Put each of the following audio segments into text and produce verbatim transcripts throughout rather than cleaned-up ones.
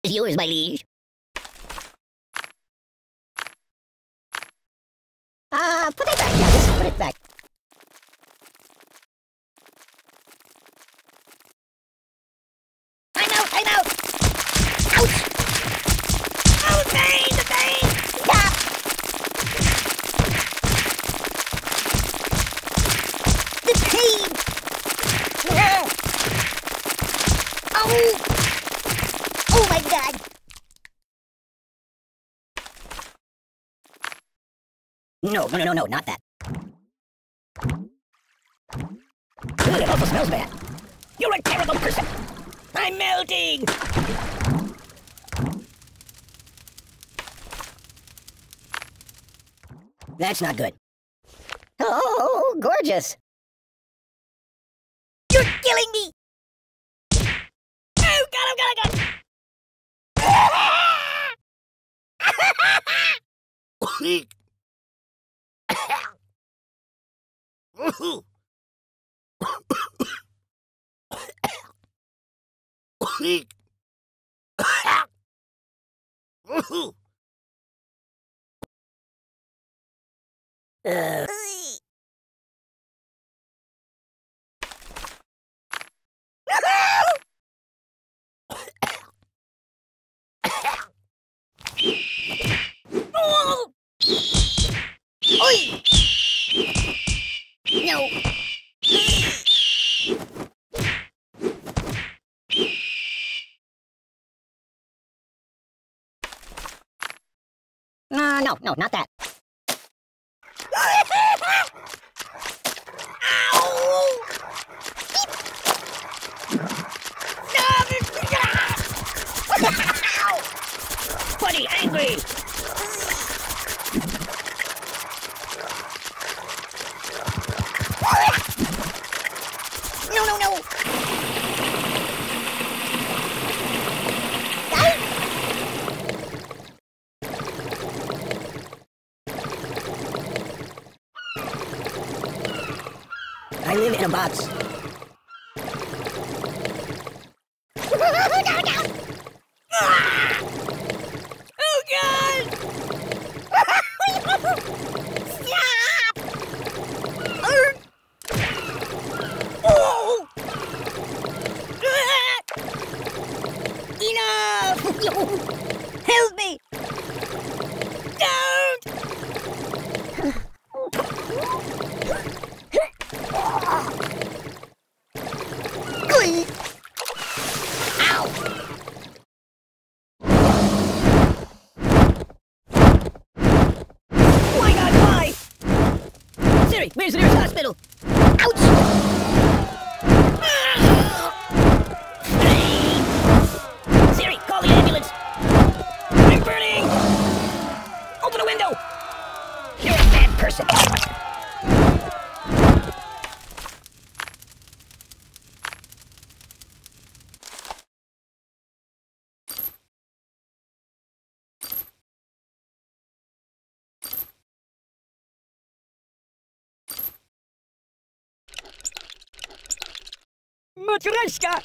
Is yours, my liege. Ah, uh, put it back, yeah, just put it back. Time out, time out! Ouch! Oh, the pain, the pain! Stop! The pain! No! Oh! Oh my God! No, no, no, no, no, not that. Ugh, it also smells bad. You're a terrible person. I'm melting. That's not good. Oh, gorgeous. You're killing me. Oh, God, oh, God, oh, God. Uh. Oi! No. Uh, no, no, not that. Ow! Buddy, angry! No, no, no! I live in a box. Oh, God! Stop! Oh! Enough! Help me! Don't! Ow! My God, why? Siri, where's the nearest hospital? Ouch! Siri, call the ambulance! I'm burning! Open a window! You're a bad person! Matryoshka!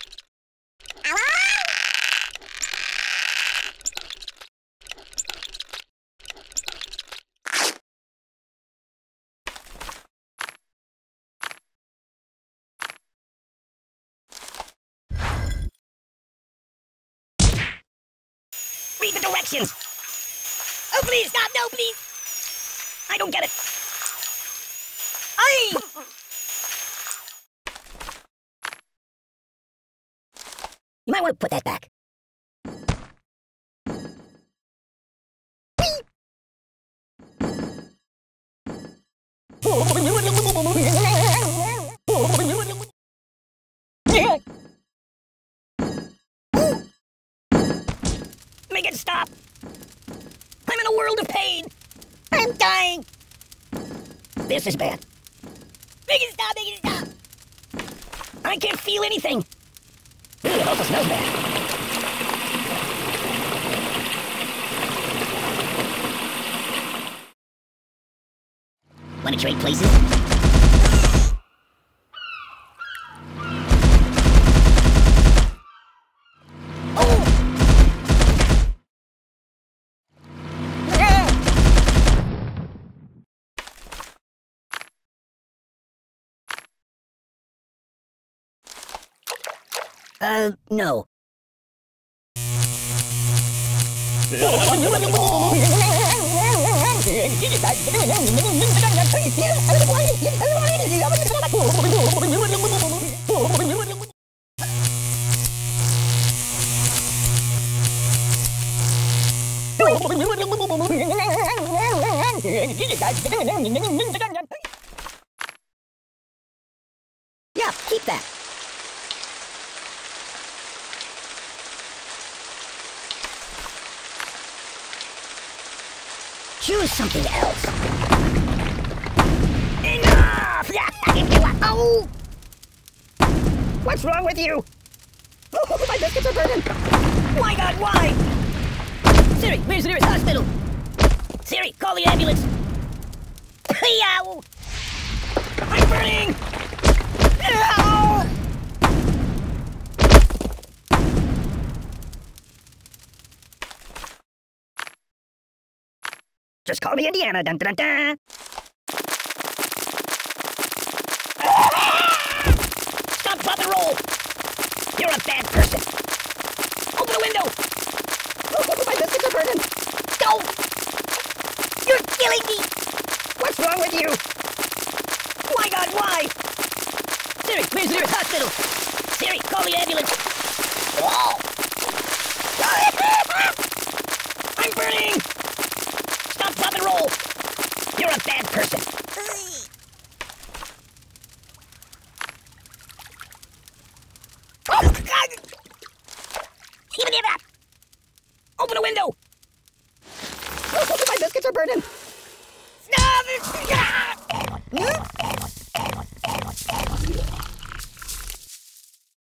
Read the directions! Oh, please, stop! No, please! I don't get it! I. You might want to put that back. Make it stop! I'm in a world of pain! I'm dying! This is bad. Make it stop! Make it stop! I can't feel anything! Ooh, it also smells bad. Wanna trade places? Oh! Uh, no. Yeah, keep that. Choose something else. Enough! Oh! What's wrong with you? Oh, my biscuits are burning! My God, why? Siri, where's the nearest hospital? Siri, call the ambulance! Yow! I'm burning! Ow! Just call me Indiana, dun dun dun! Stop, drop, and roll! You're a bad person! Open the window! Oh, my biscuits are burning! Go! You're killing me! What's wrong with you? My God, why? Siri, where's the nearest hospital? Siri, call the ambulance! Oh! I'm burning! Stop, drop, and roll! You're a bad person! Oh, God! Even near that! Open a window! Oh, my biscuits are burning! Stop!